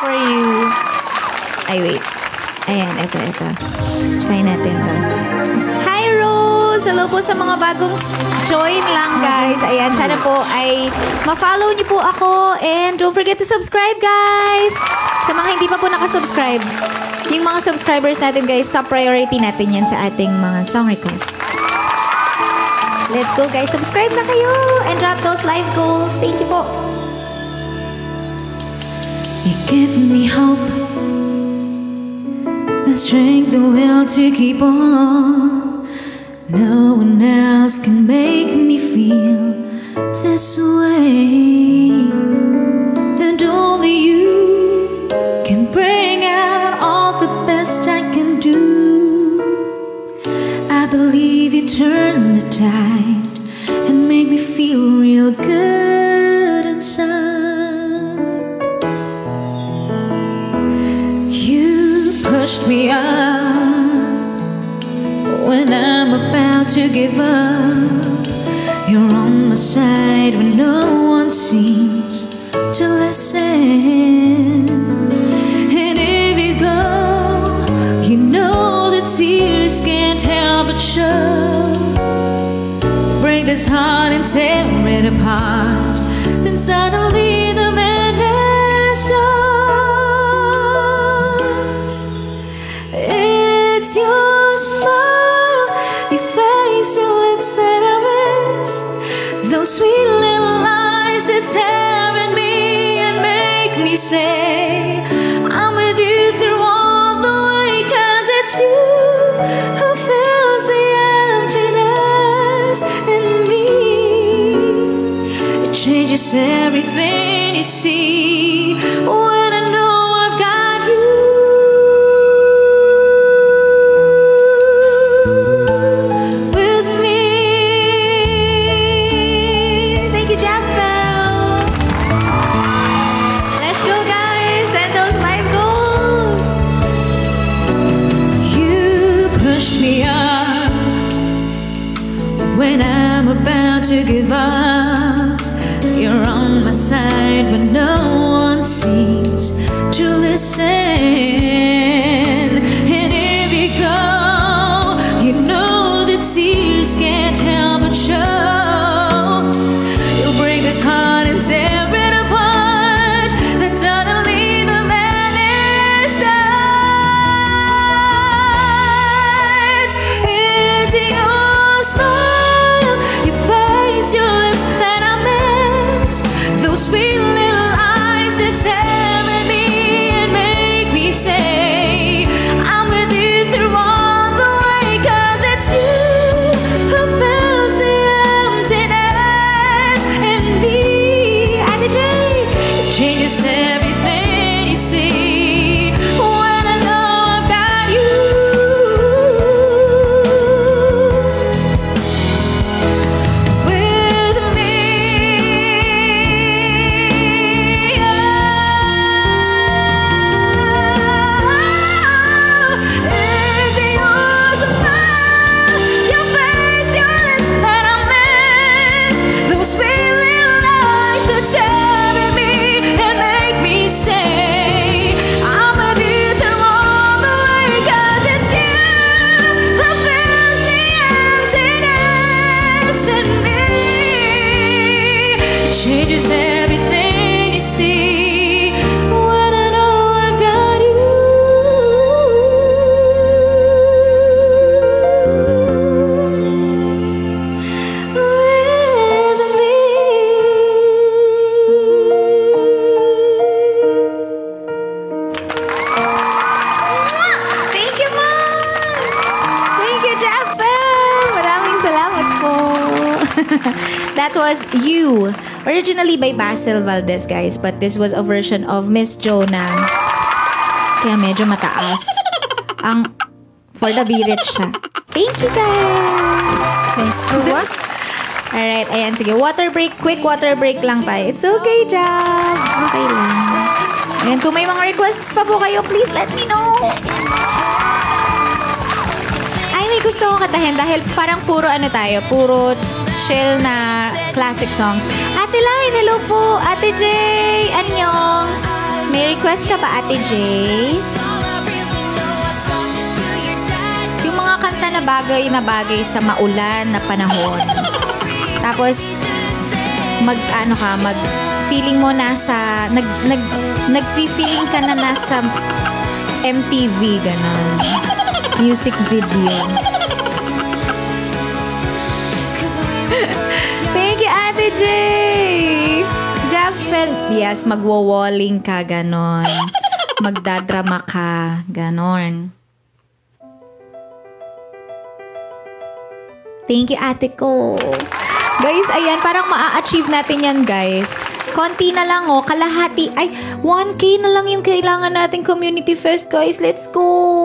for you. Ay, wait. Ayan, ito. Try natin to. Hi, Rose! Hello po sa mga bagong join lang, guys. Ayan, sana po ay ma-follow niyo po ako. And don't forget to subscribe, guys! Sa mga hindi pa po nakasubscribe, yung mga subscribers natin, guys, top priority natin yan sa ating mga song requests. Let's go, guys. Subscribe na kayo and drop those live goals. Thank you po. You give me hope, the strength, the will to keep on. No one else can make me feel this way, and only you can bring out all the best I can do. I believe you turn the tide and make me feel real good inside. You pushed me up when I'm about to give up. You're on my side when no one seems to listen. And if you go, you know the tears can't help but show. Break this heart and tear it apart, then suddenly the madness starts. It's your smile, your face, your lips that I miss, those sweet little eyes that stare at me and make me say I'm with you through all the way. 'Cause it's you who fills the emptiness in me. It changes everything you see when I know I've got you. With me. Thank you, Jaffel. Let's go, guys. Send those live goals. You pushed me up when I'm about to give up. You're on my side when no one seems to listen. And if you go, you know the tears can't help but show. You'll break this heart and tear it apart, then suddenly the madness starts. It's your smile, your face, your lips that I miss, those sweet little eyes that stare at me and make me say I'm with you through all the way. 'Cause it's you who fills the emptiness in me. Ate J, it changes everything you see when I know I've got you. With me. It's your smile, your face, your lips that I miss, those sweet little eyes that stare at me and make me say I'm with you through all the way. 'Cause it's you who fills the emptiness in me. It changes everything you see when I know I've got you. With me. Thank you, Mom! Thank you, Jaffel! Maraming salamat po. That was You. Originally by Basil Valdez, guys. But this was a version of Miss Jonah. Kaya medyo mataas. For the B-rich siya. Thank you, guys! Thanks for what? Alright, ayan. Sige, water break. Quick water break lang tayo. It's okay, Jab. Okay lang. Ayan, kung may mga requests pa po kayo, please let me know. Ay, may gusto kong katahin dahil parang puro ano tayo, puro chill na classic songs. Ate Line, hello po. Ate Jay, anyong. May request ka ba, Ate Jay? Yung mga kanta na bagay sa maulan na panahon. Tapos, feeling mo nasa, nag-feeling ka na nasa MTV, ganun. Music video. Thank you, Ate Jay! Jaffel, yes, magwo-walling ka, ganon. Magdadrama ka, ganon. Thank you, ate ko. Guys, ayan, parang maa-achieve natin yan, guys. Konti na lang, oh. Kalahati. Ay, 1K na lang yung kailangan nating community fest, guys. Let's go!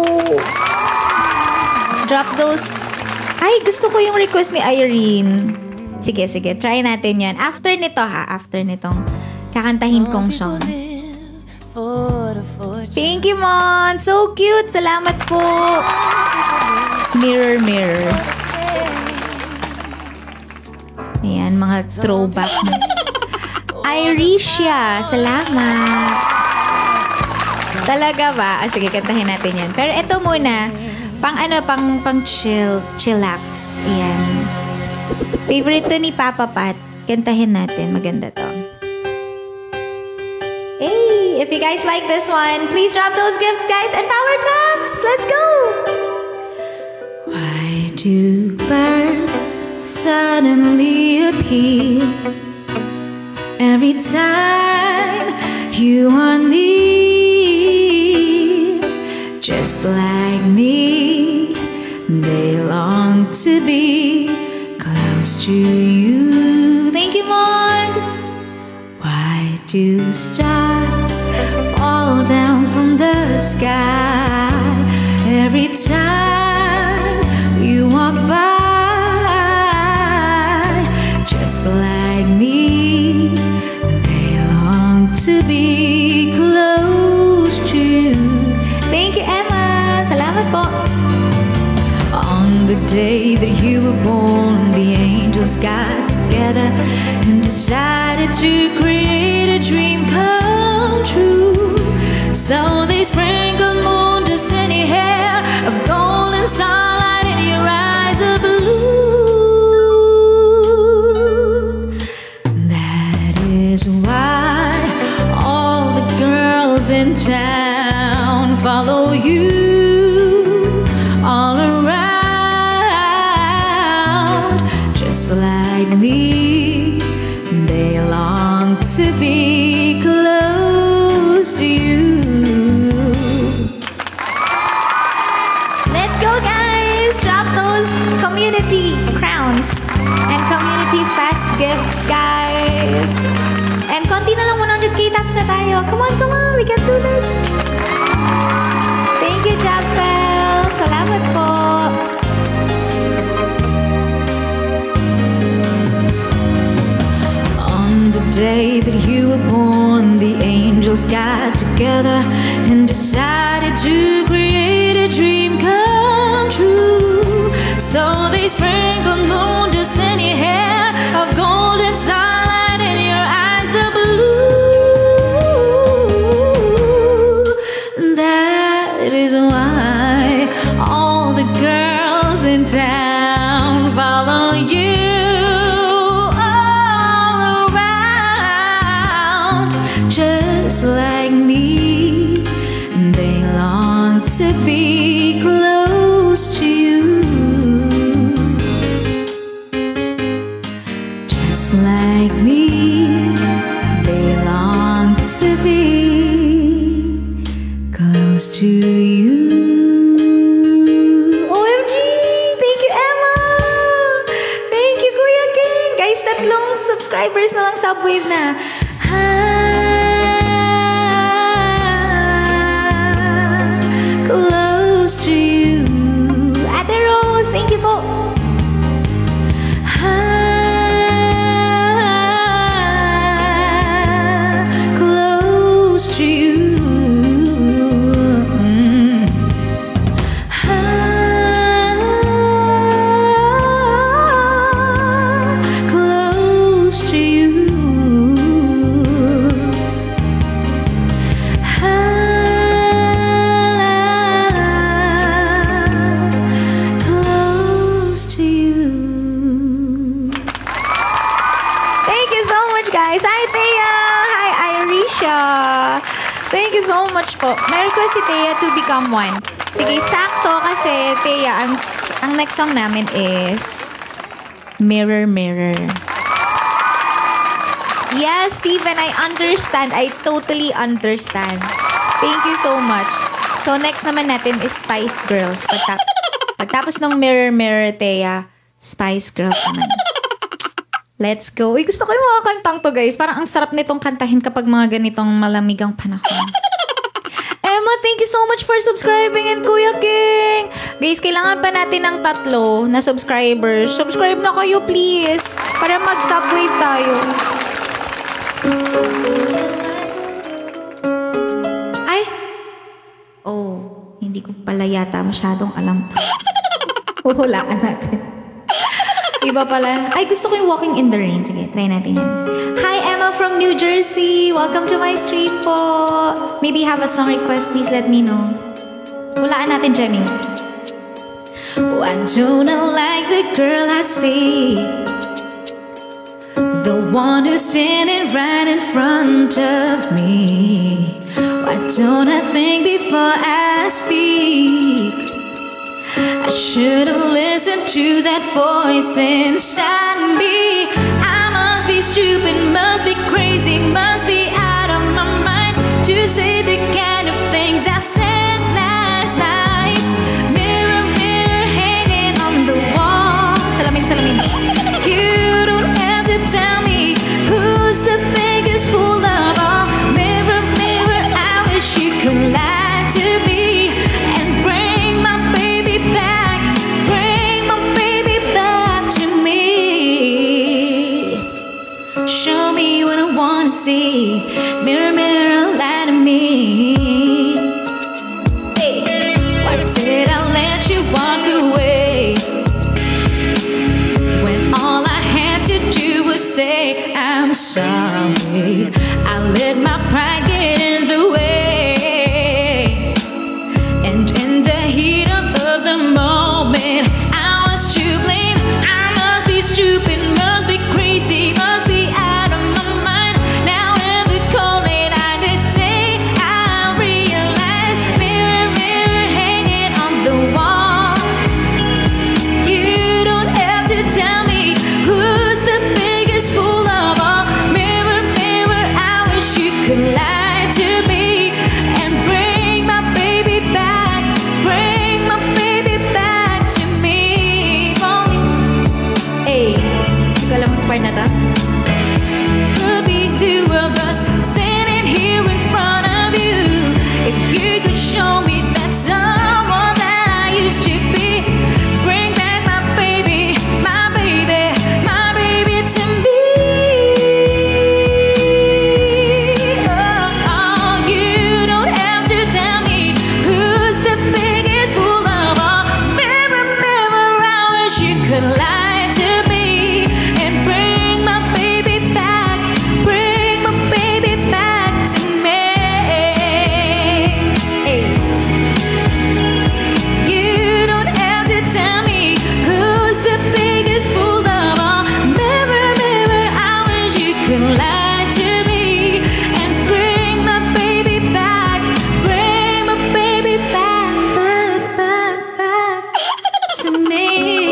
Drop those. Ay, gusto ko yung request ni Irene. Sige. Try natin yan. After nito, ha? After nitong kakantahin kong song. Thank you, Mon. So cute. Salamat po. Mirror, mirror. Ayan, mga throwback. Irisha. Salamat. Talaga ba? Sige, kantahin natin yan. Pero ito muna. Pang chillax. Ayan. Favorite to ni Papa Pat. Kantahin natin. Maganda to. Hey! If you guys like this one, please drop those gifts, guys, and power taps! Let's go! Why do birds suddenly appear every time you are near? Just like me, they long to be close to you. Thank you, Mond. Why do stars fall down from the sky every time you walk by? Just like me, they long to be close to you. Thank you, Emma. Salamat po. On the day that you were born, the angels got together and decided to create a dream come true. So they sprinkled moon dust in your hair of golden starlight in your eyes of blue. That is why all the girls in town follow you all around. Just like me, they long to be close to you. Let's go, guys! Drop those community crowns and community fast gifts, guys. And konti na lang 100k taps na tayo. Come on, we can do this. Thank you, Jaffel. Salamat po. The day that you were born, the angels got together and decided to create a dream come true. So they sprinkled moon dust in your hair of golden starlight in your eyes of blue. That is why all the girls in town follow you. Just like me, they long to be close to you. Just like me, they long to be close to you. OMG! Thank you, Emma! Thank you, Kuya King! Guys, 3 subscribers na lang Subwave na. Close to you. Ate Rose, thank you po. Close to you. Close to you. Thank you so much po. May request si Thea to become one. Sige, sakto kasi Thea, ang next song namin is Mirror, Mirror. Yes, Steven, I understand. I totally understand. Thank you so much. So, next naman natin is Spice Girls. Pagtapos ng Mirror, Mirror, Thea, Spice Girls naman. Let's go. Uy, gusto ko yung mga kantang to, guys. Parang ang sarap nitong kantahin kapag mga ganitong malamigang panahon. Emma, thank you so much for subscribing, and Kuya King. Guys, kailangan pa natin ng 3 na subscribers. Subscribe na kayo, please. Para mag-subwave tayo. Ay! Oh, hindi ko pala yata masyadong alam to. Huhulaan natin. Iba pala. Ay, gusto ko yung Walking in the Rain. Sige, try natin yan. Hi, Emma from New Jersey. Welcome to my stream po. Maybe you have a song request. Please let me know. Hulaan natin, Jemmy. Why don't I like the girl I see? The one who's standing right in front of me. Why don't I think before I speak? I should have listened to that voice inside me. I must be stupid, must be crazy, must be out of my mind to say the kind of things I said last night. Mirror, mirror, hanging on the wall. Salamin, salamin. You don't have to tell me who's the biggest fool of all. Mirror, mirror, I wish you could lie to me and bring my baby back. Bring my baby back to me. Show me what I wanna see. Mirror, mirror, lie to me. Hey, why did I let you walk away when all I had to do was say I'm sorry? I let my pride get in the way, and in the heat of the moment I was to blame. I must be stupid, must be crazy, must be out of my mind. Now in the cold late light of day I realize, mirror, mirror, hanging on the wall. You don't have to tell me who's the biggest fool of all. Mirror, mirror, I wish you could lie to me and bring my baby back. Bring my baby back to me. Hey, hindi ko alam ang part na to. Could be 2 of us standing here in front of you. If you could show me that someone that I used to be, bring back my baby, my baby, my baby to me. Oh, you don't have to tell me who's the biggest fool of all. Mirror, mirror, I wish you could lie to me and bring my baby back. Bring my baby back to me. Hey. You don't have to tell me who's the biggest fool of all. Mirror, mirror, I wish you could lie to me and bring my baby back. Bring my baby back, back, back, back to me.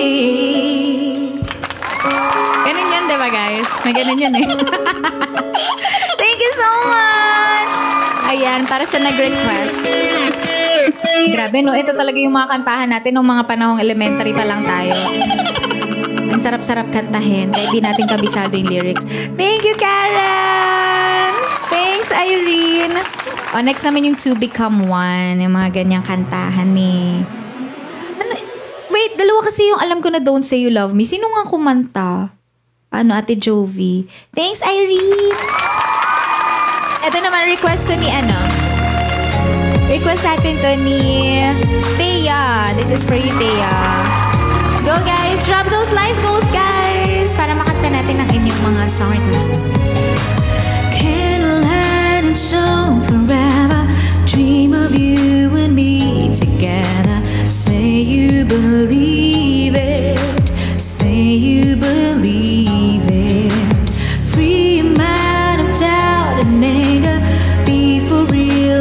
Ganun yan, diba guys? May ganun yan eh. Thank you so much! Ayan, para sa nag-request. Grabe, no? Ito talaga yung mga kantahan natin nung mga panahong elementary pa lang tayo. Ang sarap-sarap kantahin. Kaya di natin kabisado yung lyrics. Thank you, Karen! Thanks, Irene! O, next naman yung To Become One. Yung mga ganyang kantahan ni... Ano? Wait, dalawa kasi yung alam ko na Don't Say You Love Me. Sino nga kumanta? Ano, Ate Jovi. Thanks, Irene! Ito naman, request to ni ano? Request natin to ni Thea. This is for you, Thea. Go, guys! Drop those life goals, guys! Para makanta natin ang inyong mga song requests. Candlelight and show forever. Dream of you and me together. Say you believe it. Say you believe it. Free your mind of doubt and anger. Be for real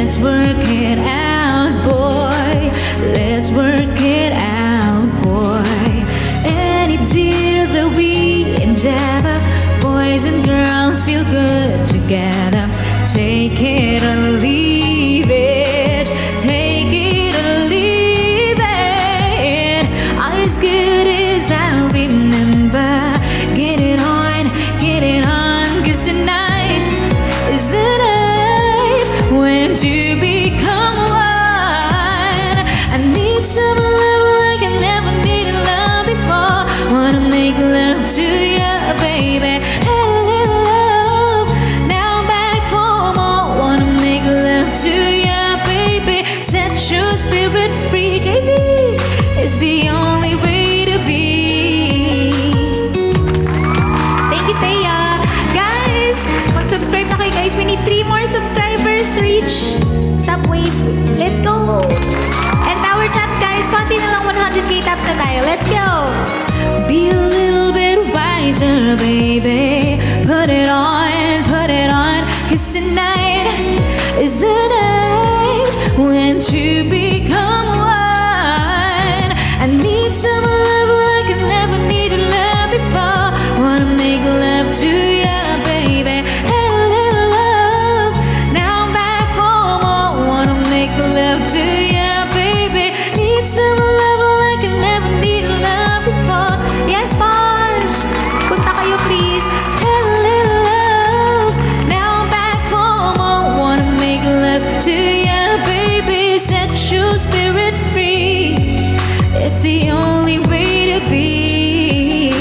Let's work it out, boy. Let's work it out, boy. Any deal that we endeavor, boys and girls feel good together. Take it or leave it. Take it or leave it. As good as I remember. Get it on, cause tonight is the night when to become one. I need some love like I never needed love before. Wanna make love to you, baby. Had a little love, now I'm back for more. Wanna make love to you, baby. Set your spirit free, JV. It's the only way to be. Thank you, Thea. Guys, mag-subscribe na kayo, guys. We need 3 more subscribers to reach Subway. Let's go! And power taps, guys. Konti na lang 100k taps na tayo. Let's go! Be a little bit wiser, baby. Put it on, cause tonight is the night when to become one. I need some love like I never needed love before. Wanna make love to you, baby. Had a little love, now I'm back for more. Wanna make love to you, baby. Need some love like I never needed love before. Yes, Posh, punta kayo please. Had a little love, now I'm back for more. Wanna make love to you, baby. Set your spirit free. It's the only way to be.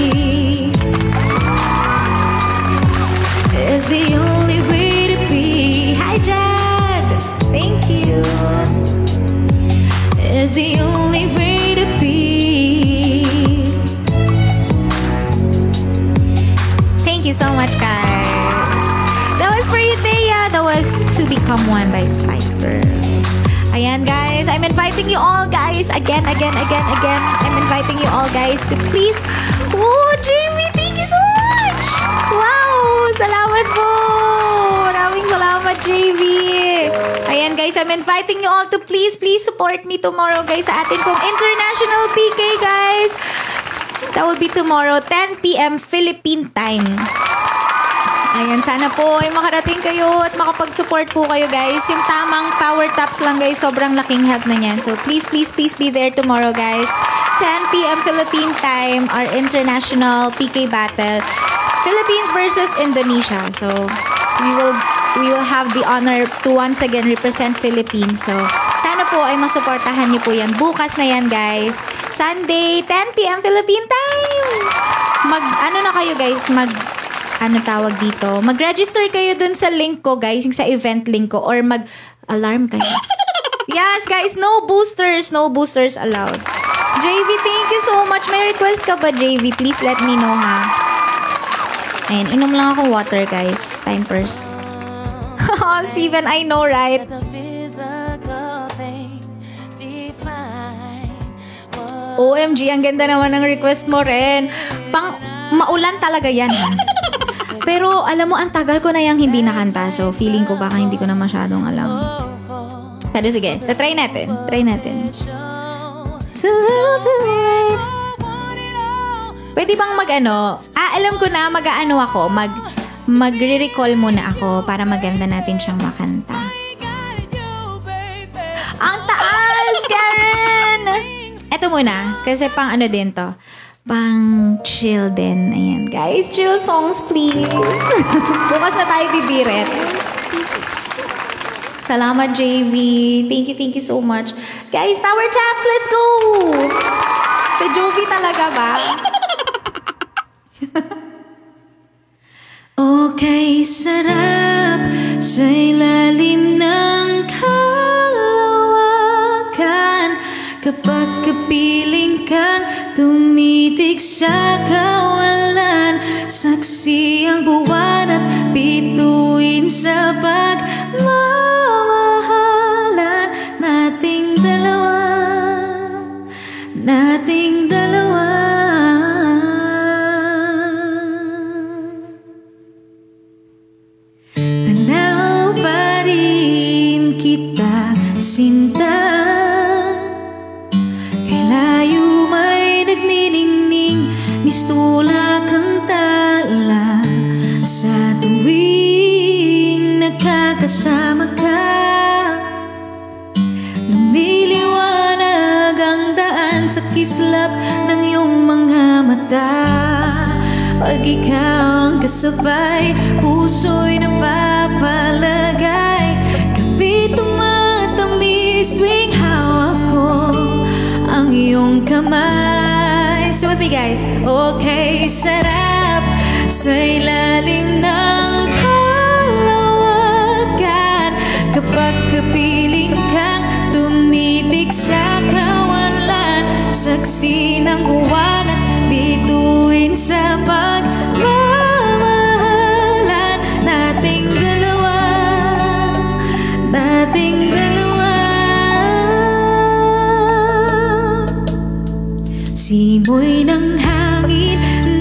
It's the only way to be. Hi, Jad. Thank you. It's the only way to be. Thank you so much, guys. That was for you, Thea. That was To Become One by Spice Girls. Ayan, guys. I'm inviting you all, guys. Again. I'm inviting you all, guys, to please... Oh, Jamie, thank you so much! Wow! Salamat po! Maraming salamat, JV! Ayan, guys. I'm inviting you all to please support me tomorrow, guys, sa atin pong International PK, guys. That will be tomorrow, 10 p.m. Philippine time. Ayan, sana po ay makarating kayo at makapag-support po kayo, guys. Yung tamang power taps lang, guys. Sobrang laking help na yan. So, please be there tomorrow, guys. 10 p.m. Philippine time, our international PK battle. Philippines versus Indonesia. So, we will have the honor to once again represent Philippines. So, sana po ay masuportahan niyo po yan. Bukas na yan, guys. Sunday, 10 p.m. Philippine time. Ano na kayo, guys? Ano tawag dito? Mag-register kayo dun sa link ko, guys. Yung sa event link ko. Or mag-alarm kayo. Yes, guys. No boosters allowed. JV, thank you so much. May request ka ba, JV? Please let me know, ha? Ayan, inom lang ako water, guys. Time first. Steven, I know, right? OMG, ang ganda naman ng request mo, Ren. Maulan talaga yan, ha? Pero, alam mo, ang tagal ko na yung hindi nakanta. So, feeling ko baka hindi ko na masyadong alam. Pero sige, try natin. Too little too late. Pwede bang alam ko na ako. Magre-recall muna ako para maganda natin siyang makanta. Ang taas, Karen! Eto muna, kasi pang din to. Pang chill din. Ayan, guys. Chill songs, please. Bukas na tayo bibirit. Salamat, JV. Thank you so much. Guys, power taps, let's go! Sa Jovi talaga ba? Okay, sarap sa ilalim ng kalawakan kapag kapiling kang tumitig sa kawalan. Saksi ang buwan at bituin sa pagmamahalan nating dalawa. Tanaw pa rin kita Sinta, kay layo may nagniningning, mistula kang tala sa tuwing nakakasama ka. Lumiliwanag ang daan sa kislap ng iyong mga mata. Pag ikaw ang kasabay, puso'y napapalagay. Kapit tumatamis tuwing hawak ko ang iyong kamay. So with me guys, okay, sarap sa ilalim ng kalawakan. Kapag kapiling kang tumitik sa kawalan, saksi ng buwan at bituin sa pagmamahalan nating dalawa, nating dalawa. Simoy ng hangin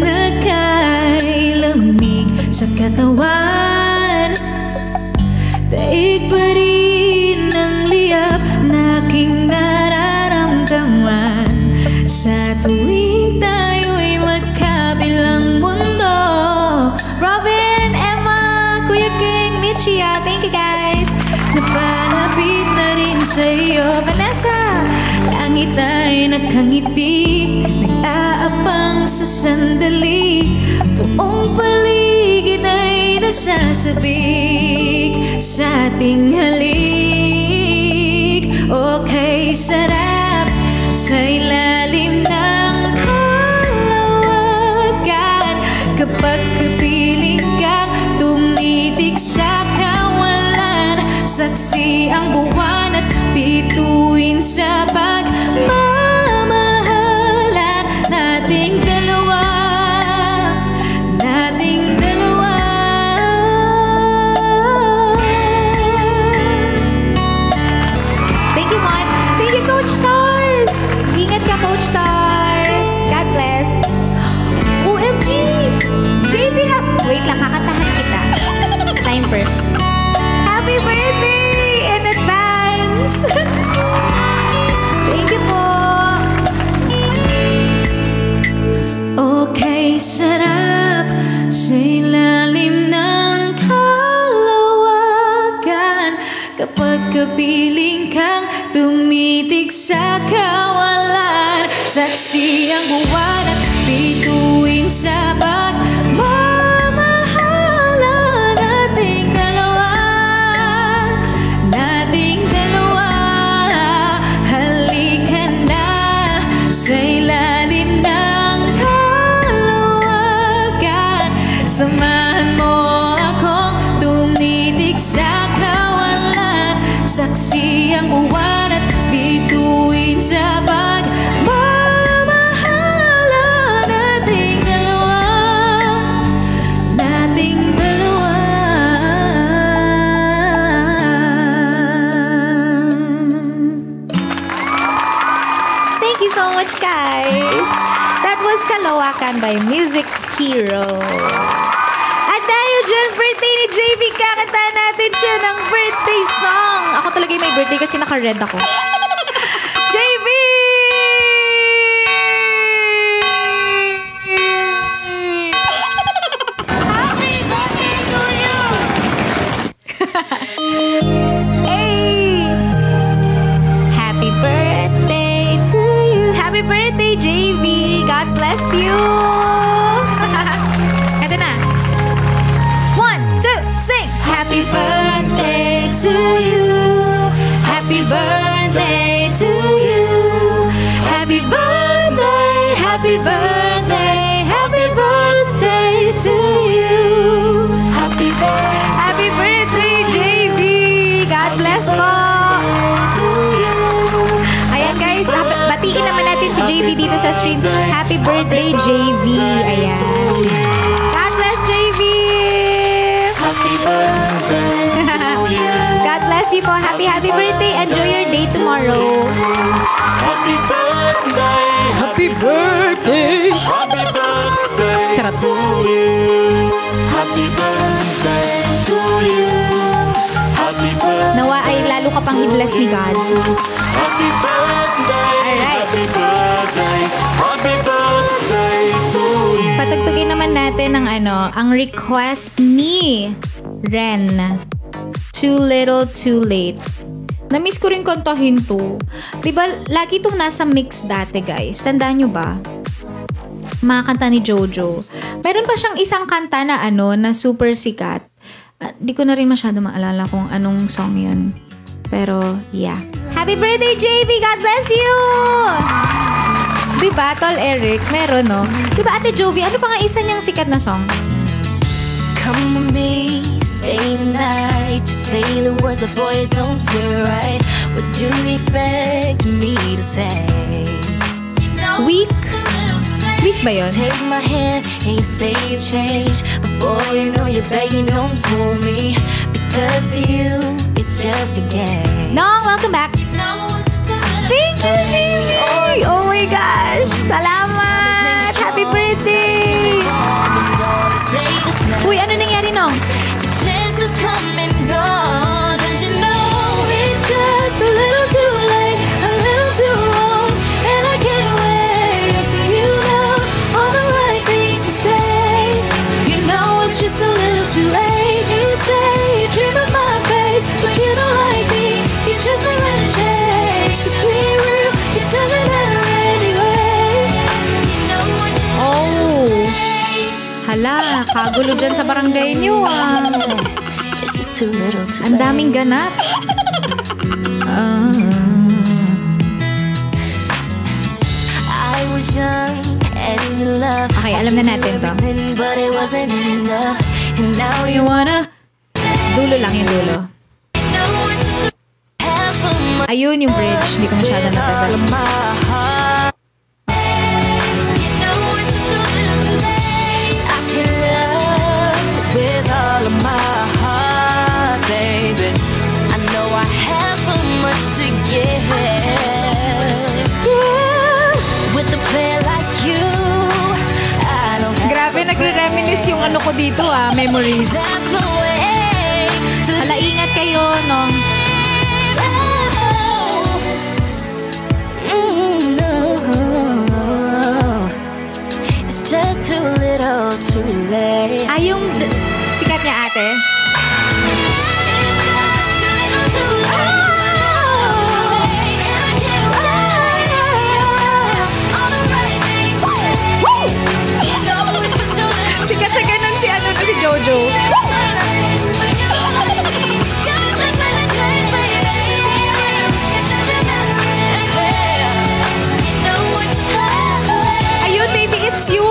nagkailamig sa katawan, daig pa rin ang liyab na aking nararamdaman. Sa tuwing tayo'y magkabilang mundo. Robin, Emma, Kuya King, Michia, thank you guys. Napalapit na rin sa'yo, Vanessa. Langit ay nakangiti, nag-aabang sa sandali. Buong paligid ay nasasabik sa ating halik. Okay, sarap sa ilalim ng kalawakan. Kapag kapiling kang tumitik sa kawalan, saksi ang buwan at bituin sa pagmamahalan nating dalawa, nating dalawa. Thank you, Mon. Thank you, Coach Sars. Ingat ka, Coach Sars. God bless. OMG! JB, wait lang, kakantahan kita. Time first. Happy birthday in advance! Thank you po. Okay, sarap sa ilalim ng kalawakan. Kapag kapiling kang tumitig sa kawalan, saksi ang buwan at bituin sa pagmamahalan nating dalawa, nating dalawa. Halika na sa ilalim ng kalawakan, samahan mo akong tumitig sa kawalan, saksi ang buwan at bituin sa pagmamahalan nating dalawa, nating dalawa. Thank you so much, guys. That was Kalawakan by Music Hero. At dahil dyan, birthday ni JV, kakantahan natin siya ng birthday song. Ako talaga yung may birthday kasi naka-red ako. JV! Happy birthday to you! Hey! Happy birthday to you! Happy birthday, JV! God bless you! Ito na. 1, 2, sing! Happy birthday to you! Happy birthday to you! Happy birthday! Happy birthday! Happy birthday to you! Happy birthday! Happy birthday, JV! God bless po! Ayan guys, batiin naman natin si JV dito sa stream. Happy birthday, JV! Ayan. God bless, JV! Happy birthday to you! God bless you po. Happy birthday. Enjoy your day tomorrow. Happy birthday! Happy birthday! Happy birthday Charot. to you! Happy birthday to you! Happy birthday! Nawa ay lalo lalo ka pang i-bless ni God. Happy birthday, Alright. happy birthday, happy birthday to you. Patugtugin naman natin ang request ni Ren. Too Little, Too Late. Na-miss ko rin kantahin to. Diba, lagi itong nasa mix dati, guys. Tandaan nyo ba? Mga kanta ni Jojo. Meron pa siyang isang kanta na na super sikat. Di ko na rin masyado maalala kung anong song yun. Pero, yeah. Happy birthday, JB! God bless you! Diba, Tol Eric? Meron, no? Diba, Ate Jovi, ano pa nga isa niyang sikat na song? Come with me, stay the night. Just say the words, but boy, it don't feel right. What do you expect me to say? Weak? Weak ba yun? Take my hand and you say you've changed, but boy, you know you're begging, don't fool me. Because to you, it's just a game. Nong, welcome back. Thank you, JB! Oh my gosh! Salamat! Happy birthday! Uy, ano nangyari, Nong? Chances come and gone, and you know it's just a little too late, a little too wrong, and I can't wait for you now. All the right things to say, you know it's just a little too late. You say you dream of my face, but you don't like me. You just want to chase to be real. It doesn't matter anyway. You know it's just a little too late. Hala, kagulo dyan sa barangay niyo, ah. It's just too little too Ang daming ganap. I was young and in love. Okay, alam na natin to. But it wasn't enough. And now you wanna? Dulo lang yung dulo. know it's just have so much Ayun yung bridge. Hindi ko masyado all natabas. of my heart. You know it's just a little too late. I can love with all of my heart, baby. I know I have so much to give. With a player like you, I don't have Grabe, nagre-reminisce yung ano ko dito, memories. That's the way to Hala, ingat kayo, Nong. No. It's just too little too late. Yung sikat niya, ate. Sikat sa ganun si Jojo. Ayun, baby, it's you!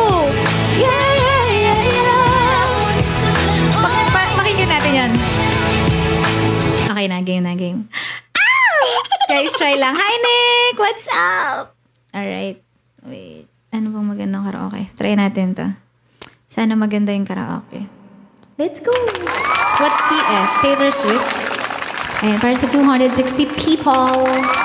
Pakinggan natin yan. Okay na, game. Ow! Guys, try lang. Hi, Nick! What's up? Alright. Wait. Ano bang magandang karaoke? Try natin to. Sana maganda yung karaoke. Let's go! What's TS? Taylor Swift? Ayan, para sa 260 people.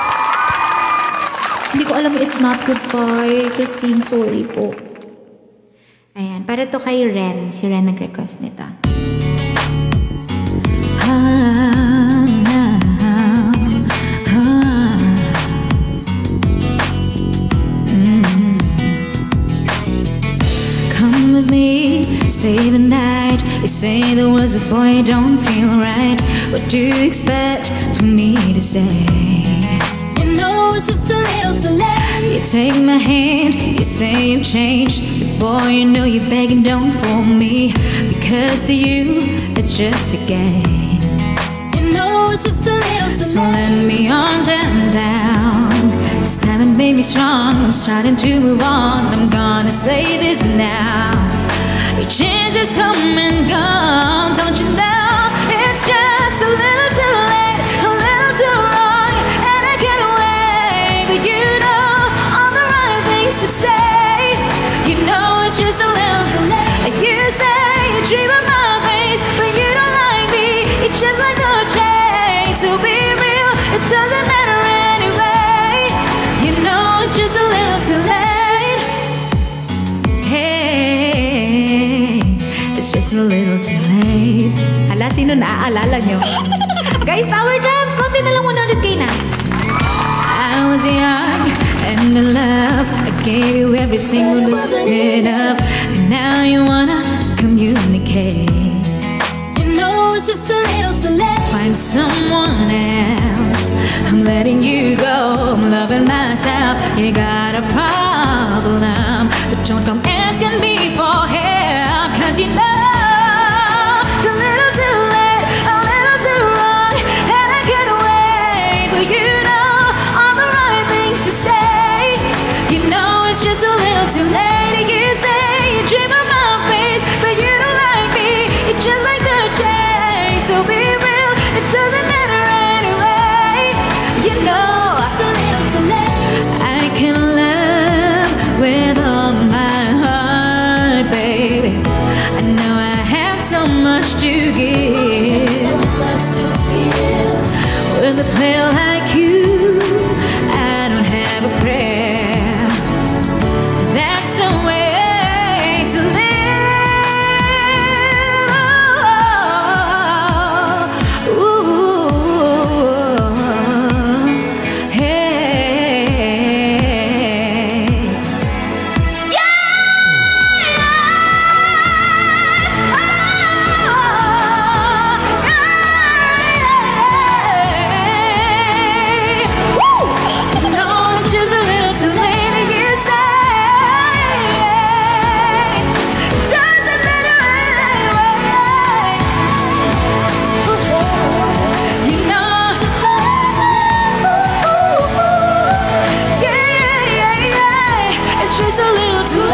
Hindi ko alam, it's not goodbye. Christine, sorry po. Ayan, para to kay Ren. Si Ren nag-request nito. Come with me, stay the night. You say the words, but boy, don't feel right. What do you expect me to say? You know it's just a little too late. You take my hand, you say you've changed, but boy, you know you're begging, don't fool me. Because to you, it's just a game. You know it's just a little too So let me on down. This time it made me strong. I'm starting to move on. I'm gonna say this now. Your chances come and gone. Don't you know it's just a little too late, a little too wrong, and I can't wait. But you know all the right things to say. You know it's just a little too late. Like you say, you dream of my face, but you don't like me. It's just like no chase. So be real, it doesn't matter anyway. You know it's just a little too late. Hey, it's just a little too late. Hala, sino naaalala nyo? Guys, power jams! Konti na lang 100k na. I was young and in love. I gave you everything, but wasn't enough. And now you wanna communicate. You know it's just a little too late. Find someone else. I'm letting you go. I'm loving myself. You got a problem, but don't come asking me for help. 'Cause you know it's a little too late, a little too wrong, and I can't wait. But you know all the right things to say. You know it's just a little too late. You say you dream of my face, but you don't like me. You're just like the chase. So be real, it doesn't matter anyway. You know It's a little too late. I can love with all my heart, baby. I know I have so much to give. So much to give. With a player like you, I don't have a prayer. That's the way to live. Ooh, hey. It's just a little too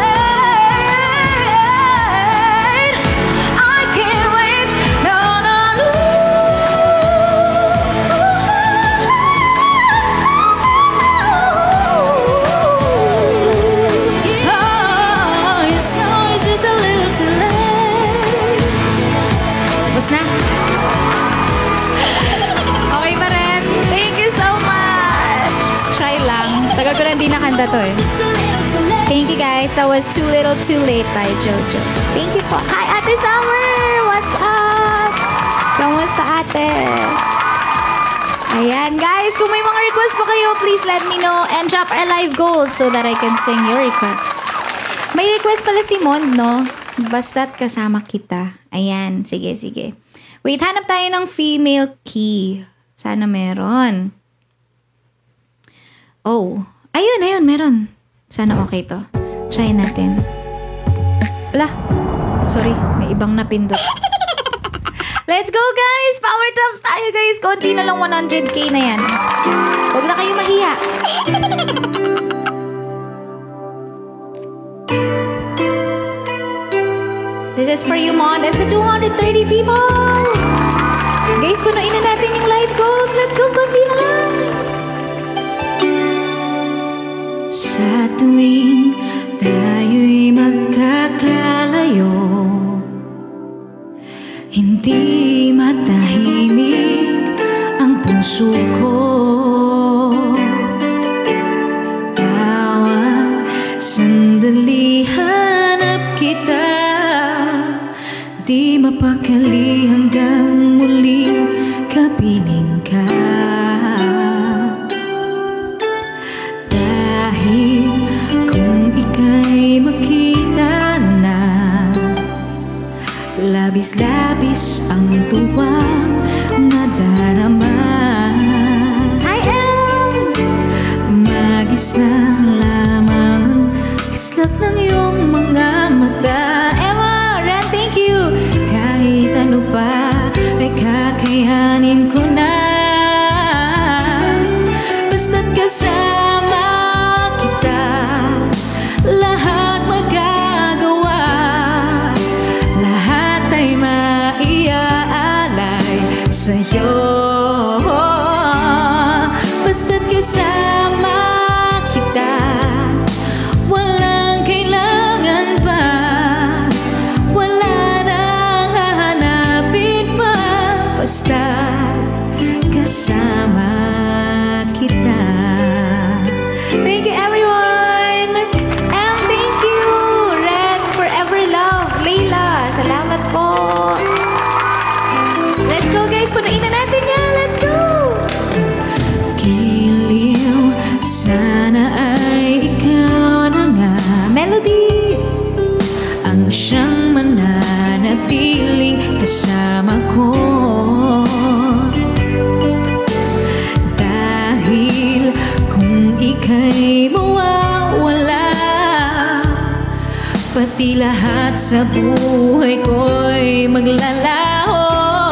late. I can't wait. No, no, no. Oh, yes, no, it's just a little too late. Tapos na? Okay pa rin. Thank you so much. Try lang. Tagal ko lang di nakanta to eh. It's a little too late. Thank you guys. That was Too Little Too Late by Jojo. Thank you po. Hi, Ate Summer! What's up? Kamusta, ate? Ayan, guys. Kung may mga request pa kayo, please let me know and drop our live goals so that I can sing your requests. May request pala si Mond, no? Basta't kasama kita. Ayan. Sige, sige. Wait, hanap tayo ng female key. Sana meron. Oh. Ayun, ayun, meron. Sana okay to. Try natin. Ala. Sorry, may ibang napindot. Let's go, guys! Power taps tayo, guys! Konti na lang 100k na yan. Huwag na kayo mahiya. This is for you, Mon. It's a 230 people! Guys, punuin na natin yung live goals. Let's go, konti na lang! Sa tuwing tayo'y magkakalayo, hindi matahimik ang puso ko. Bawat sandali hanap kita, di mapakali hanggang muling kapiling ka. Dahil kung ika'y makita na, labis-labis ang tuwang nadarama. Hi, Em! Mag-isla lamang ang kislap ng iyong mga mata. Emma, Ren, thank you! Kahit ano pa ay kakayanin ko na. Basta't kasama kita, lahat magagawa. Lahat ay maiaalay sa'yo. Basta't kasama kita, walang kailangan pa, wala nang hahanapin pa. Basta kasama kita. Thank you, everyone! And thank you, Ren, Forever Love, Leila. Salamat po. Let's go, guys. Punuin na natin yan. Let's kasama ko. Dahil kung ika'y mawawala, pati lahat sa buhay ko'y maglalaho.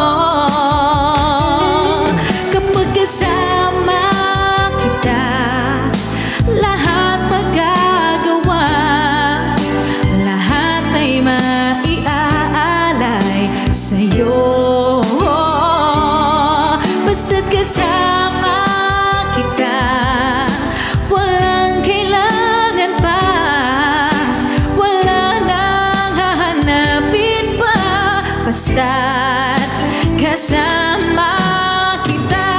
Kapag kasama kita, lahat magagawa, lahat ay maiaalay sa'yo. Basta't kasama kita, walang kailangan pa, wala nang hahanapin pa. Basta't kasama kita.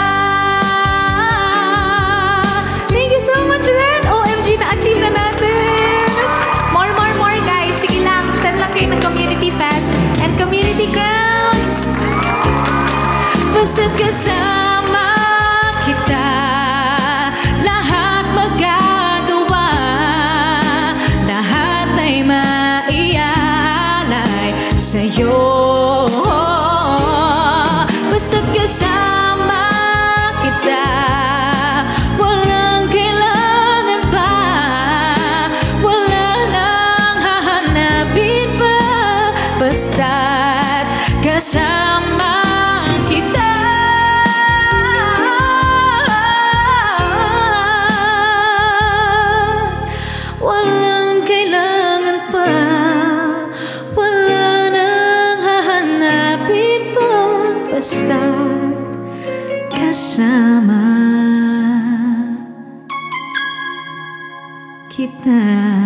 Thank you so much, Ren. OMG, na-achieve na natin. More guys. Sige lang, send lang kayo ng community fest and community crowns. Basta't kasama kita, lahat magagawa, lahat ay maialay sa'yo. Basta't kasama kita, walang kailangan pa, wala nang hahanapin pa. Basta't kasama kita. Walang kailangan pa, wala nang hahanapin pa. Basta't kasama kita.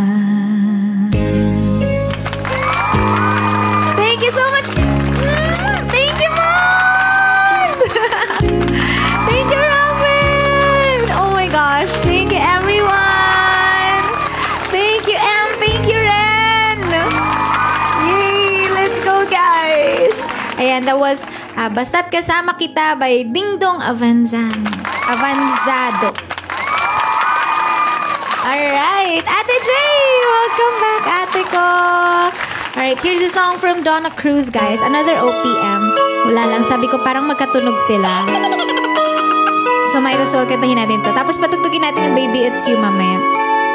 Thank you so much. Thank you, Mom. Thank you, Robin. Oh my gosh. Thank you, everyone. Thank you, Em. Thank you, Ren. Yay. Let's go, guys. Ayan, that was Basta't Kasama Kita by Ding Dong Avanzado. Alright, Ate Jay, welcome back, ate ko. Alright, here's a song from Donna Cruz, guys. Another OPM. Wala lang, sabi ko parang magkatunog sila. So, may result, kantahin natin to. Tapos patugtugin natin yung Baby It's You mamaya.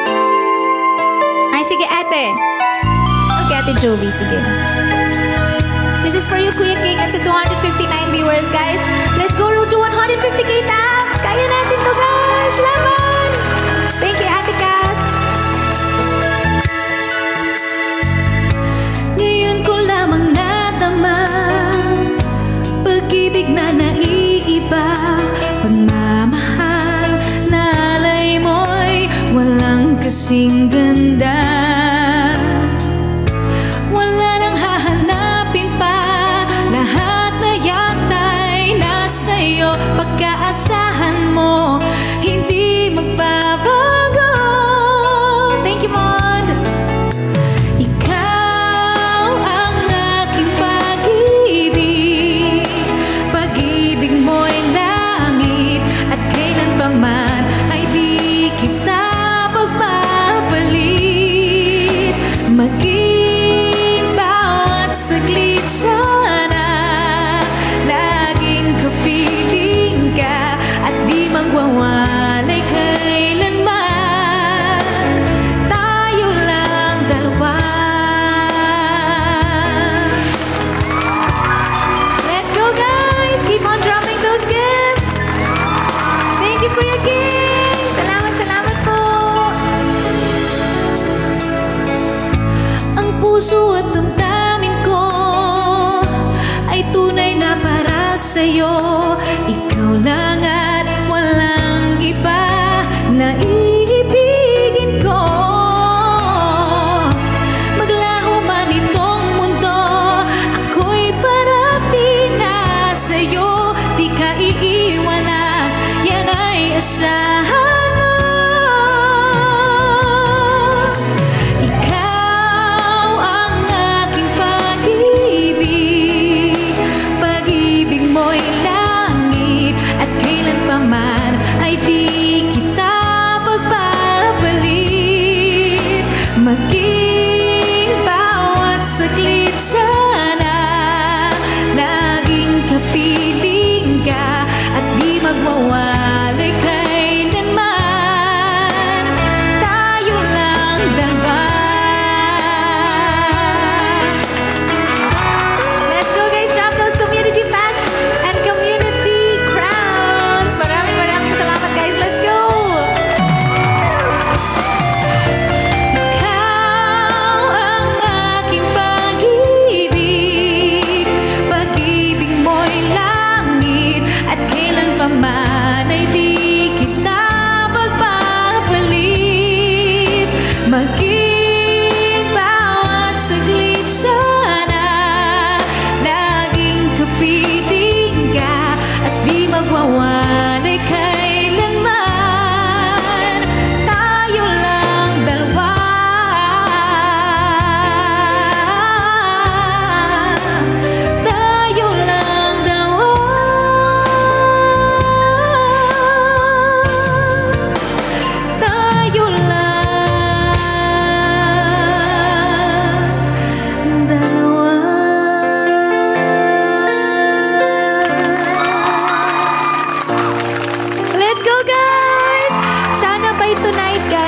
Ay, sige, ate. Okay, ate Jovi, sige. This is for you, Kuya King, and sa 259 viewers, guys. Let's go road to 150k taps. Kaya natin to, guys. Laban! Thank you, Ate Kat. Ngayon ko lamang nadama pag-ibig na naiiba, pagmamahal na alay mo'y walang kasing ganda. Wala nang hahanapin pa, lahat na yata'y nasa'yo. Pagkaasahan mo, hindi magbabago. Thank you, Mond. Ikaw ang aking pag-ibig, pag-ibig mo'y langit, at kailan pa man ay di kita pagpapalit. Maging bawat saglit sana, laging kapiling ka at di magwawalay kailanman. Tayo lang dalawa. Let's go, guys! Keep on dropping those gifts. Thank you, Kuya King. Salamat po. Ang puso at damdamin ko ay tunay na para sa'yo. Ikaw lang at walang iba na iibigin ko. Maglaho man itong mundo, ako'y parating na sa'yo. Di ka iiwanan, yan ay asahan mo. Ikaw ang aking pag-ibig, pag-ibig mo'y langit, at kailan pa man ay di kita pagpapalit. Maging bawat saglit sana, lagi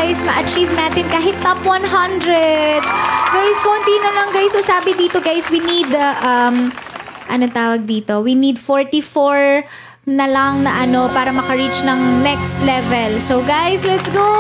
guys, ma-achieve natin kahit top 100. Guys, konti na lang guys. So sabi dito guys, we need ano tawag dito? We need 44 na lang na para maka-reach ng next level. So guys, let's go!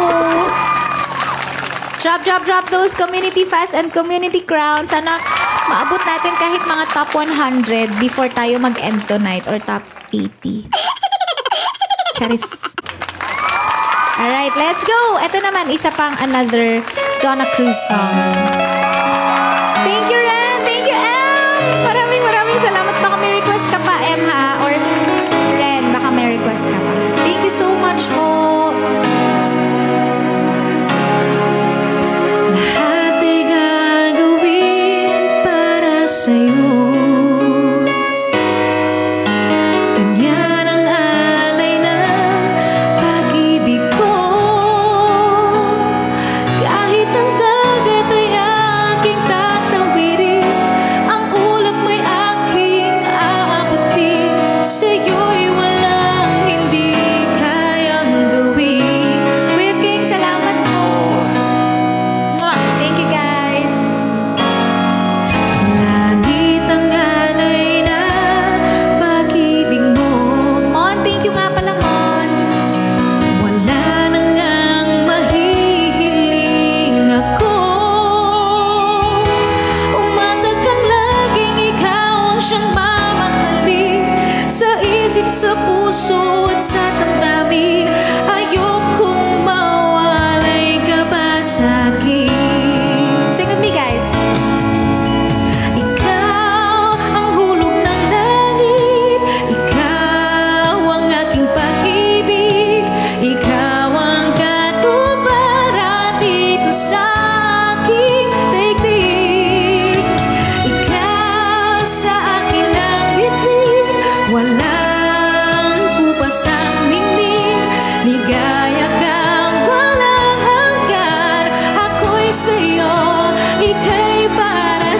Drop those community fast and community crowns. Sana maabot natin kahit mga top 100 before tayo mag-end tonight or top 80. Charis. Alright, let's go! Ito naman, isa pang another Donna Cruz song. Thank you, Ren! Thank you, Em! Maraming salamat. Baka may request ka pa, Em, ha? Or Ren, baka may request ka pa. Thank you so much po. Lahat ay gagawin para sa'yo. Ganyan ang alay ng pag-ibig ko. Kahit ang dagat ay aking tatawirin, ang ulap may aking aabutin. Sa'yo'y walang hindi kayang gawin. Kuya King, salamat po. Mwah! Thank you, guys. Langit ang alay na pag-ibig mo. Mon, thank you nga pala, Mon. Wala na ngang mahihiling ako. Umasa kang laging ikaw ang siyang mamahalin. Sa isip, sa puso at sa damdamin, ayokong mawalay ka pa sa'kin. Sing with me, guys. Ikaw ang hulog ng langit, ikaw ang aking pag-ibig, ikaw ang katuparan dito sa aking daigdig. Ikaw sa akin ang bituin, walang kupas ang ningning, ligaya kang walang hanggan. Ako'y sa'yo, ika'y para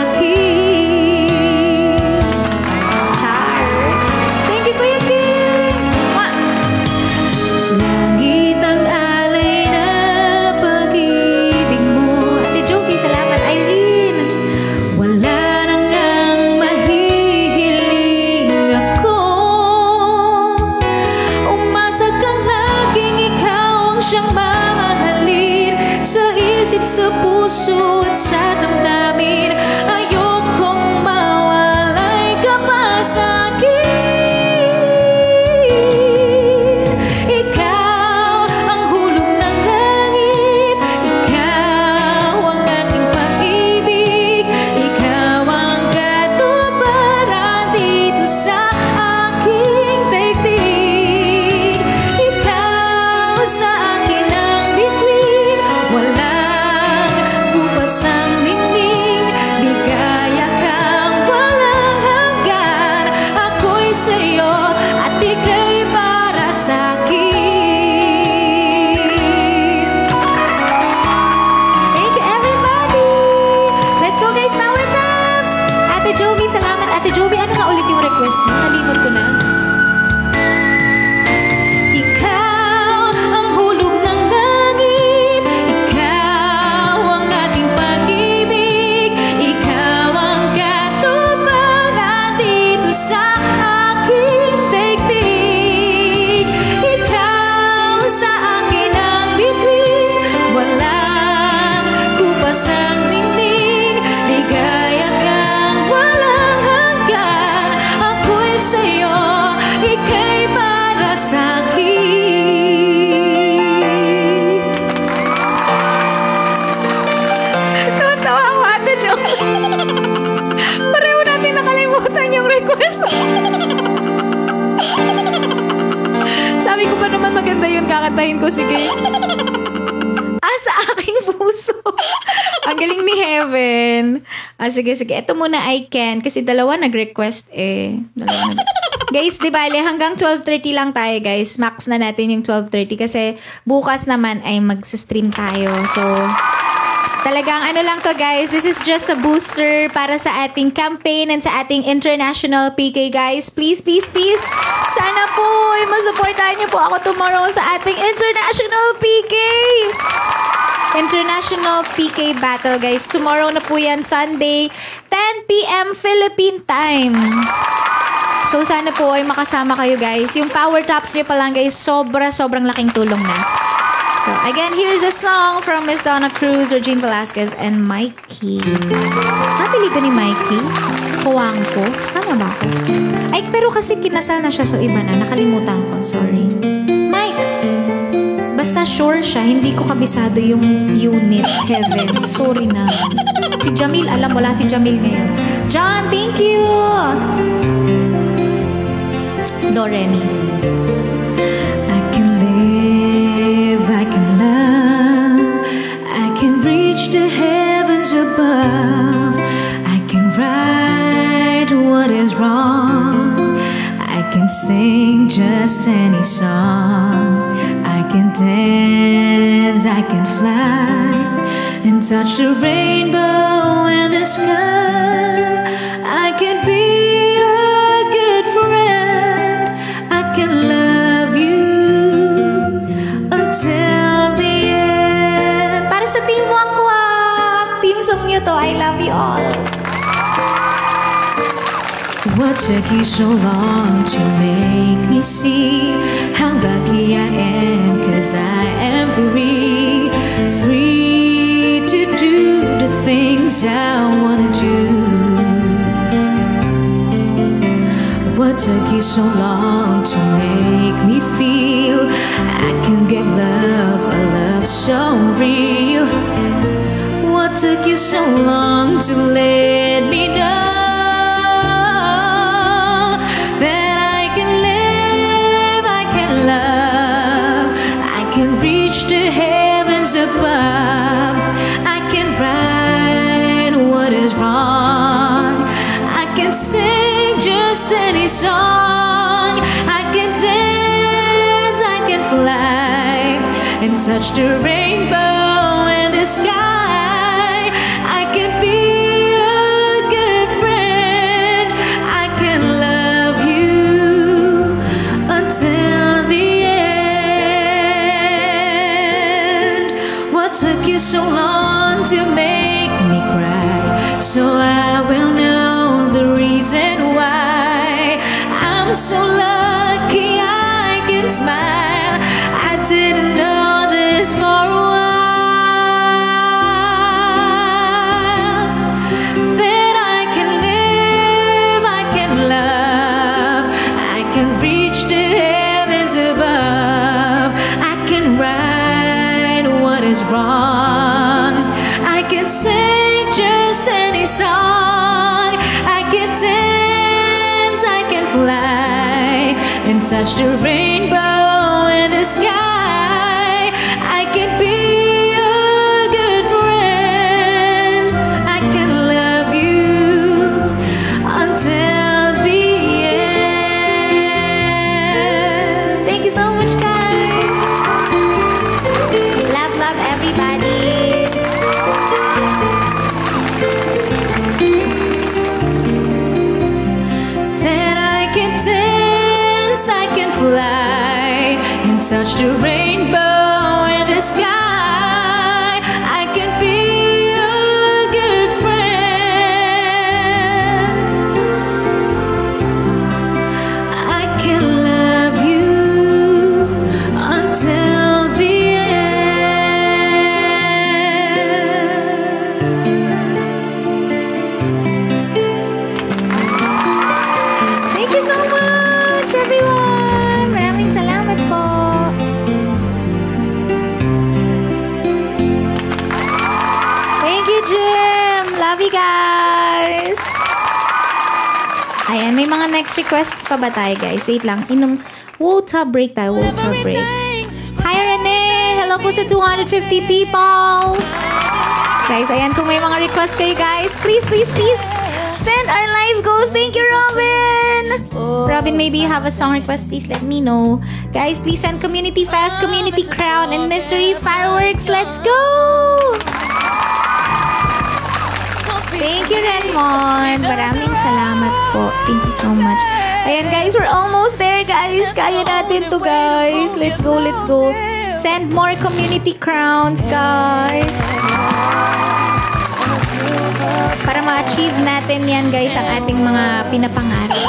sa'kin. Char. Thank you, Kuya King. Mwah! Langit ang alay na pag-ibig mo. Ate Jovi, salamat. Irene. Wala na ngang mahihiling ako. Umasa kang laging ikaw ang siyang mamahalin. Sa isip, sa puso at sa damdamin, ayokong mawalay ka pa sa'kin. Ikaw ang hulog ng langit, ikaw ang aking pag-ibig, ikaw ang katuparan dito sa aking daigdig. Ikaw sa akin ang bituin, walang kupas ang ningning, ligaya kang walang hanggan. Ako'y sa'yo at ika'y para sa'kin. Thank you, everybody. Let's go, guys. Power taps. Ate Jovi, salamat. Ate Jovi, ano nga ulit yung request mo? Nalimot ko na. Ikaw ang hulog ng langit, ikaw ang aking pag-ibig, ikaw ang katuparan dito sa aking daigdig. Ikaw sa akin ang bituin, walang kupas ang ningning, ligaya kang walang hanggan. Ako'y sa'yo, ika'y para sa'kin. Tawa ako, Ate Jovi. Pareho natin nakalimutan yung request. Sabi ko pa naman maganda yun, kakantahin ko. Sige. Sa aking puso. Ang galing ni Heaven. Sige. Ito muna I can. Kasi dalawa nag-request eh. Guys, di bale, hanggang 12:30 lang tayo, guys. Max na natin yung 12:30 kasi bukas naman ay mag-stream tayo. So, Talagang ano lang to guys, this is just a booster para sa ating campaign and sa ating international PK guys. Please, please, please, sana po masuportahan niyo po ako tomorrow sa ating international PK. International PK battle guys. Tomorrow na po yan, Sunday, 10 p.m. Philippine time. So sana po ay makasama kayo guys. Yung power taps niyo pa lang guys, sobrang laking tulong na. So, again, here's a song from Miss Donna Cruz, Regine Velasquez, and Mikey. Napili ni Mikey? Kuwangko? Tama ba ako? Ay, pero kasi kinasal na siya, so iba na. Nakalimutan ko, sorry. Mike! Basta sure siya, hindi ko kabisado yung unit, Heaven. Sorry na. Si Jamil, alam, wala si Jamil ngayon. John, thank you! Do, Remy. The heavens above, I can write what is wrong. I can sing just any song. I can dance, I can fly, and touch the rainbow in the sky. I can be a good friend. I can love you until the end. Para sa Team Wakwak, team song nyo to, I love you all. What took you so long to make me see how lucky I am? 'Cause I am free, free to do the things I wanna do. What took you so long to make me feel I can give love, a love so real? What took you so long to let me know that I can live, I can love, I can reach the heavens above, I can right what is wrong, I can sing just any song, I can dance, I can fly, and touch the rainbow in the sky. I can be a good friend. I can love you until the end. What took you so long to make me cry? So I will know the reason why. I'm so lucky I can smile. I didn't know this for a while. That I can live, I can love, I can reach the heavens above, I can right what is wrong, I can sing just any song, I can dance, I can fly, and touch the rainbow in the sky. I can be a good friend. I can love you until the end. Thank you so much, guys. Love, love, everybody. That I can dance, I can fly, and touch the rainbow in the sky. I can be a good friend. I can love you until the Thank you so much, everyone. Maraming salamat po. Thank you, Jim. Love you guys. Ayan, may mga next requests pa ba tayo, guys? Wait lang. Water break tayo. Water break. Hi, Renee. Hello po sa 250 people. Guys, ayan, kung may mga request kayo, guys, please, please, please send our live goals. Thank you, Robin. Robin, maybe you have a song request. Please let me know. Guys, please send Community Fest, Community Crown, and Mystery Fireworks. Let's go! Thank you, Renmon. Maraming salamat po. Thank you so much. Ayan, guys. We're almost there, guys. Kaya natin to, guys. Let's go, let's go. Send more community crowns, guys. Para ma-achieve natin yan, guys, ang ating mga pinapangarap.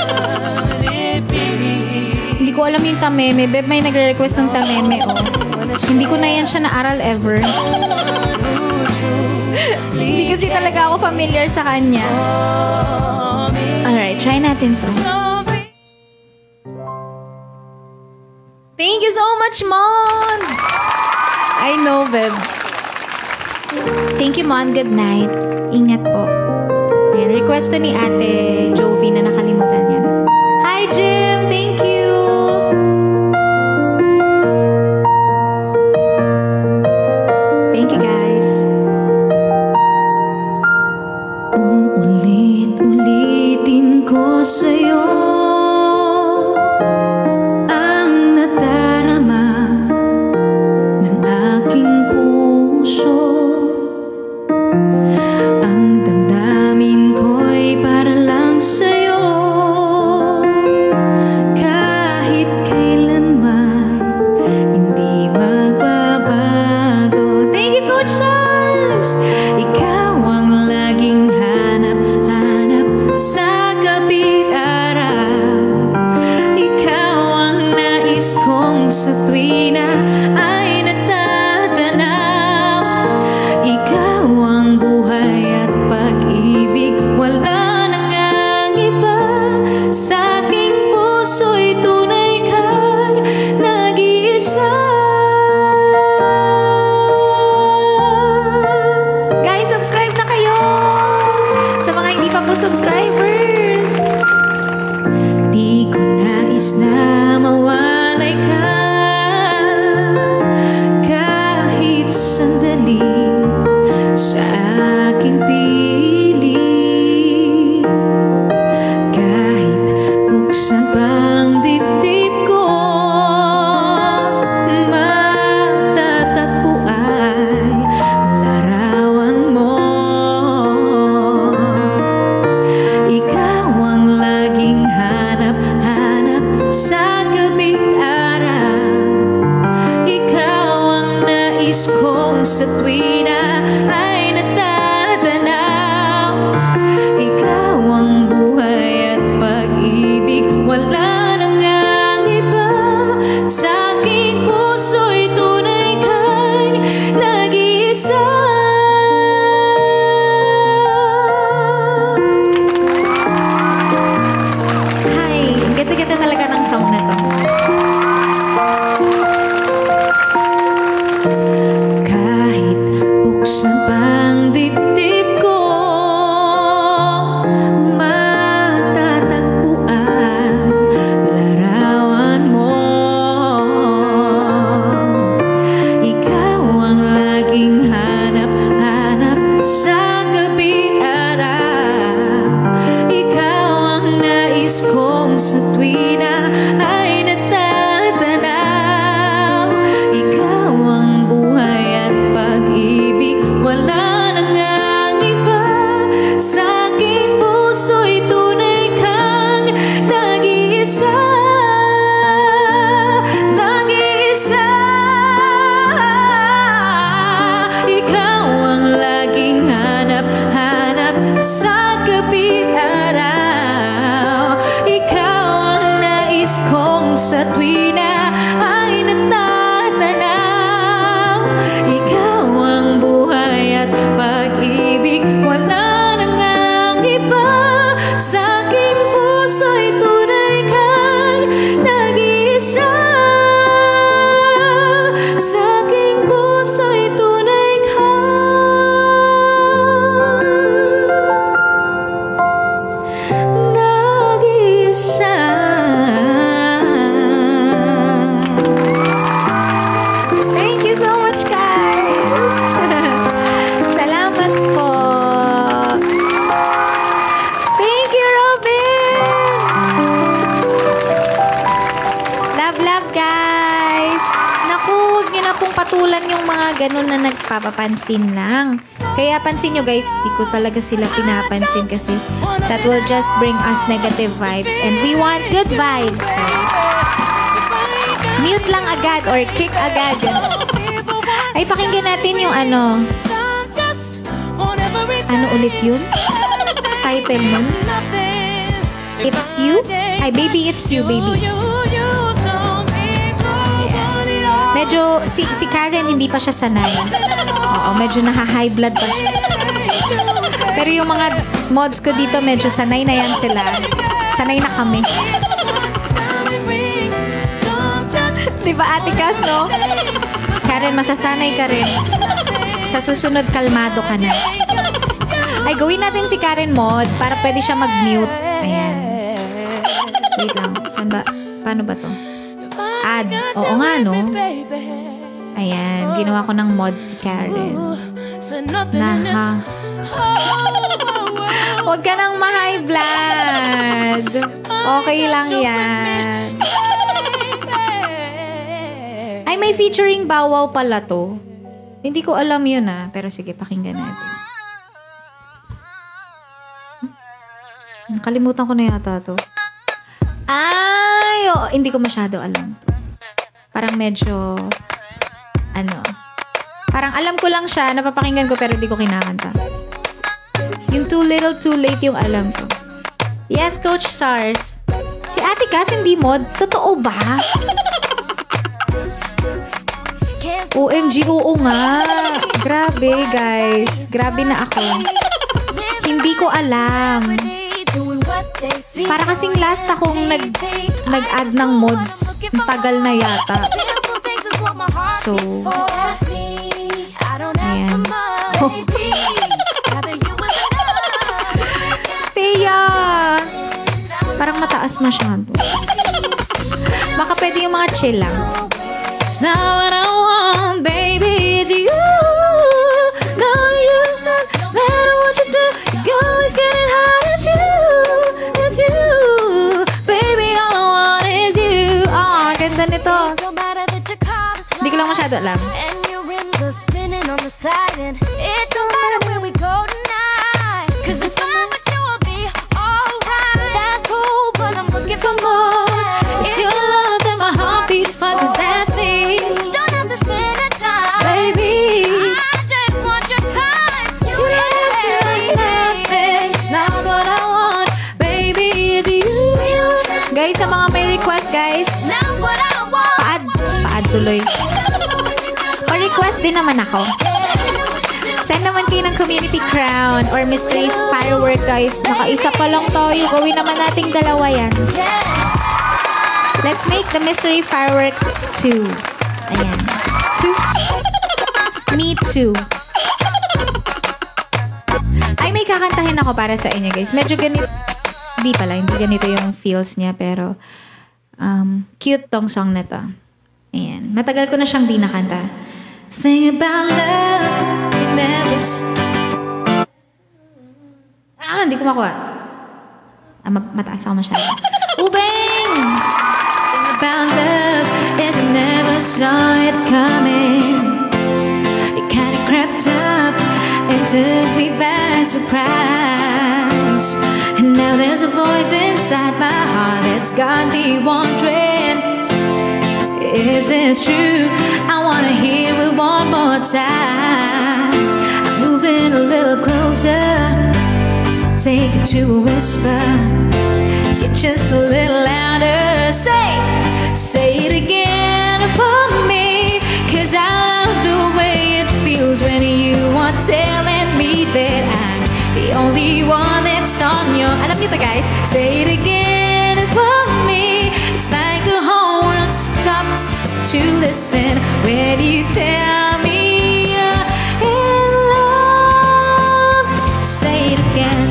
Hindi ko alam yung tameme. Beb, may nagre-request ng tameme, oh. Hindi ko na yan siya naaral ever. Hindi kasi talaga ako familiar sa kanya. Alright, try natin to. Thank you so much, Mon! I know, Beb. Thank you, Mon. Good night. Ingat po. Ayan, request to ni Ate Jovi na nakalimutan niya. Hi, Jim! Thank you! Thank you, guys. Uulit-ulitin ko sa'yo ang nadarama ng aking puso. Ang damdamin ko'y para lang sa'yo, kahit kailanman hindi magbabago. Thank you, Coach Charles! Ikaw ang laging hanap-hanap sa kapit-araw. Ikaw ang nais kong sa tuwina ay natatanaw. Ikaw ang buhay at pag-ibig, wala nang ang iba. Sa aking puso'y tunay kang nag-iisa. Guys, subscribe na kayo! Sa mga hindi pa po subscribers. Di ko nais na mawalay ka kahit sandali sa aking piling. Kahit buksan pang dibdib ko, matatagpo ay larawan mo. Ikaw ang laging hanap-hanap sa kapit-araw. Ikaw ang nais kong sa tuwina ay natatanaw. Ikaw ang buhay at pag-ibig, wala nang ang iba. Sa aking puso'y tunay kang nag-iisa. Hi! Ang ganda-ganda talaga ng song na to. Kahit buksan pang dibdib ko, matatagpo ang larawan mo. Ikaw ang laging hanap-hanap sa kapit-araw. Ikaw ang nais kong sa tuwina ay natatanaw. Ikaw ang buhay at pag-ibig, wala nang ang iba. Sa aking puso'y tunay kang nag-iisa. Nag-iisa. Ikaw ang laging hanap-hanap sa kapit-araw. Ikaw ang nais kong sa tuwina ay natatanaw. Ikaw ang buhay at pag-ibig, wala nang ang iba. Sa aking puso'y tunay kang nag-iisa. Sa aking puso'y tunay kang nag-iisa. patulan yung mga ganun na nagpapapansin lang. Kaya pansin nyo guys, di ko talaga sila pinapansin kasi that will just bring us negative vibes and we want good vibes. So, mute lang agad or kick agad. Ay, pakinggan natin yung ano. Ano ulit yun? Title nun? It's You? Ay, Baby It's You, Baby It's You. Medyo, si Karen hindi pa siya sanay. Oo, medyo naha-high blood pa siya. Pero yung mga mods ko dito, medyo sanay na yan sila. Sanay na kami. Diba, Ate Kath, no? Karen, masasanay ka rin. Sa susunod, kalmado ka na. Ay, gawin natin si Karen mod para pwede siya mag-mute. Ayan. Wait lang. Saan ba? Paano ba to? Add. Oo nga, no? Ayan. Ginawa ko ng mod si Karen. Naha. Huwag ka nang ma-high blood. Okay lang yan. Ay, may featuring Bow Wow pala to. Hindi ko alam yun pero sige, pakinggan natin. Nakalimutan ko na yata to. Ay, hindi ko masyado alam to. Parang medyo, parang alam ko lang siya, napapakinggan ko pero hindi ko kinakanta. Yung Too Little Too Late yung alam ko. Yes, Coach Sars. Si Ate Kath hindi mod? Totoo ba? OMG, oo nga. Grabe, guys. Grabe na ako. Hindi ko alam. Para kasing last akong nag-add ng mods. Tagal na yata. So, ayan. Teya! Parang mataas masyado. Baka pwede yung mga chill lang. It's not what I want, baby, it's you. No, you, no matter what you do, you're always getting hot, it's you, it's you. Baby, all I want is you. Oh, ganda nito. Hindi ko lang masyado alam. And you're in the spinning on the side, and it don't matter where we go tonight. Cause if I'm with you, I'll be alright. That's cool, but I'm looking for more. It's your love that my heart beats for, cause that's me. Don't have to spend the time, Baby, I just want your time. You it's not what I want, baby, it's you. Guys, sa mga may request, guys, not what I want. paad tuloy. Pa-request din naman ako. Send naman kayo ng community crown or mystery firework, guys. Nakaisa pa lang tayo. Gawin naman nating dalawa yan. Let's make the mystery firework 2. Ayan. 2. Me too. Ay, may kakantahin ako para sa inyo, guys. Medyo ganito. Hindi pala. Hindi ganito yung feels niya. Pero, cute tong song na to. Ayan. Matagal ko na siyang di nakanta. Think about love. Never hindi ko makuha. Mataas ako masyado. Ubeng! Think about love is I never saw it coming. It kinda crept up and took me by surprise. And now there's a voice inside my heart that's got me wondering, is this true? I wanna hear it one more time. I'm moving a little closer. Take it to a whisper. Get just a little louder. Say it again for me. Cause I love the way it feels when you are telling me that I'm the only one that's on your... Alam niyo to, guys. Say it again for me. It's like the whole world stops to listen when you tell me you're in love. Say it again.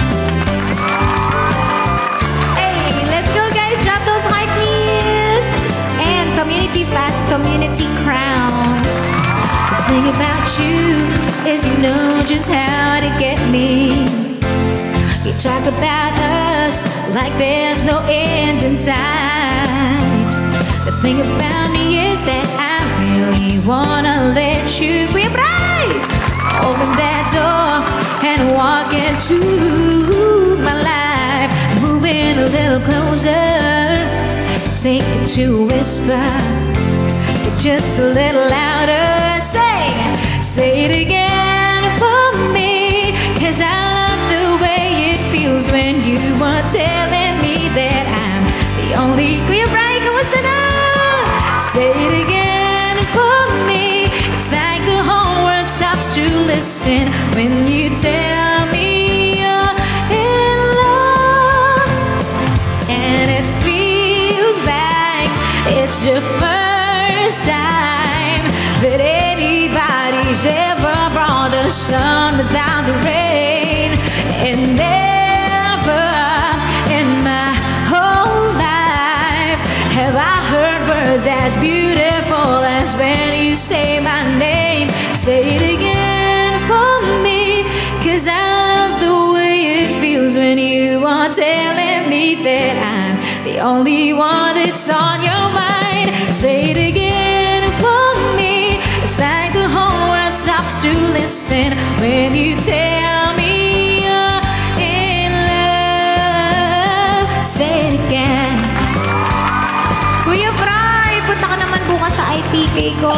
Hey, let's go, guys. Drop those heart knees. And community fast, community crowns. The thing about you is you know just how to get me. You talk about us like there's no end in sight. The thing about me is that I really want gonna let you, Kuya Bray, open that door and walk into my life. Moving a little closer, take it to whisper, just a little louder. Say it again for me, 'cause I love the way it feels when you are telling me that I'm the only. Kuya Bray, kamusta na? Say it again for me. It's like the whole world stops to listen when you tell me you're in love. And it feels like it's the first time that anybody's ever brought the sun without the rain. And never in my whole life have I heard words as beautiful as when you say my name. Say it again for me, 'cause I love the way it feels when you are telling me that I'm the only one that's on your mind. Say it again for me. It's like the whole world stops to listen when you tell me you're in love. Say it again. Kuya Bray, punta ka naman bukas sa IPK ko.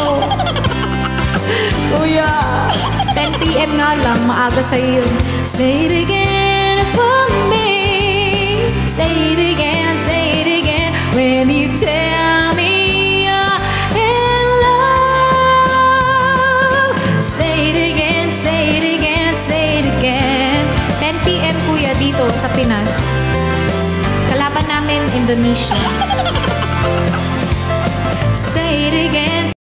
Kuya, 10 PM nga lang, maaga sa'yo yun. Say it again for me. Say it again when you tell me you're in love. Say it again, say it again, say it again. 10 PM kuya dito sa Pinas. Kalaban namin Indonesia. Say it again.